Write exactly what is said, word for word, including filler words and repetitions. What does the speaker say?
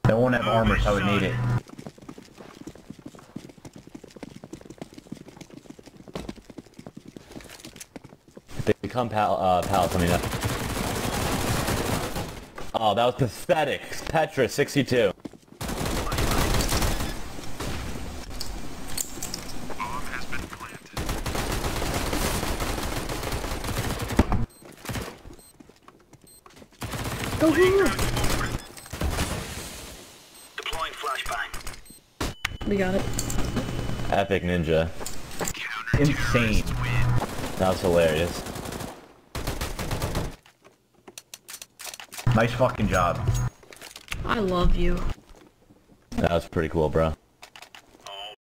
They won't have armor, so I would need it. If they become pal uh, pals, let me know. Oh, that was pathetic. Petra, sixty-two. Go, go, go. Deploying flashbang. We got it. Epic Ninja. Insane. That was hilarious. Nice fucking job. I love you. That was pretty cool, bro.